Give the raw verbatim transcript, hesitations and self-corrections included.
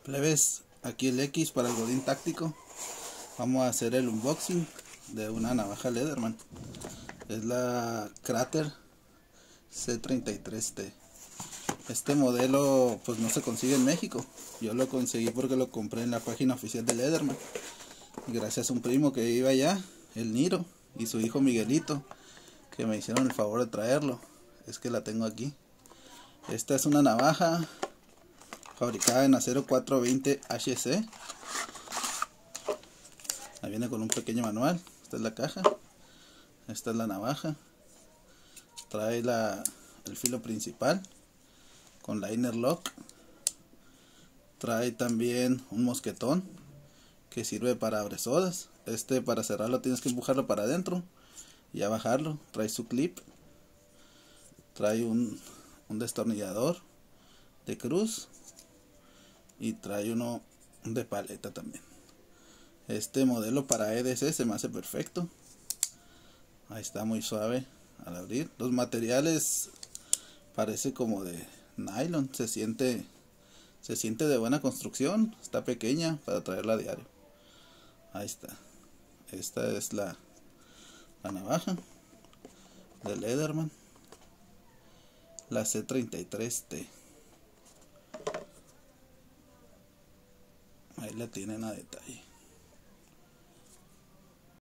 Plebes, aquí el X para el Godín táctico. Vamos a hacer el unboxing de una navaja Leatherman. Es la Krater C treinta y tres T. Este modelo pues no se consigue en México. Yo lo conseguí porque lo compré en la página oficial de Leatherman. Gracias a un primo que vive allá, el Niro, y su hijo Miguelito, que me hicieron el favor de traerlo. Es que la tengo aquí. Esta es una navaja fabricada en acero cuatrocientos veinte H C. Ahí viene con un pequeño manual. Esta es la caja. Esta es la navaja. Trae la, el filo principal con la inner lock. Trae también un mosquetón que sirve para abresodas. Este, para cerrarlo tienes que empujarlo para adentro y a bajarlo. Trae su clip. Trae un, un destornillador de cruz y trae uno de paleta también. Este modelo para E D C se me hace perfecto. Ahí está, muy suave al abrir. Los materiales parece como de nylon. Se siente se siente de buena construcción. Está pequeña para traerla a diario. Ahí está. Esta es la, la navaja de Leatherman, la C treinta y tres T. Ahí la tienen a detalle.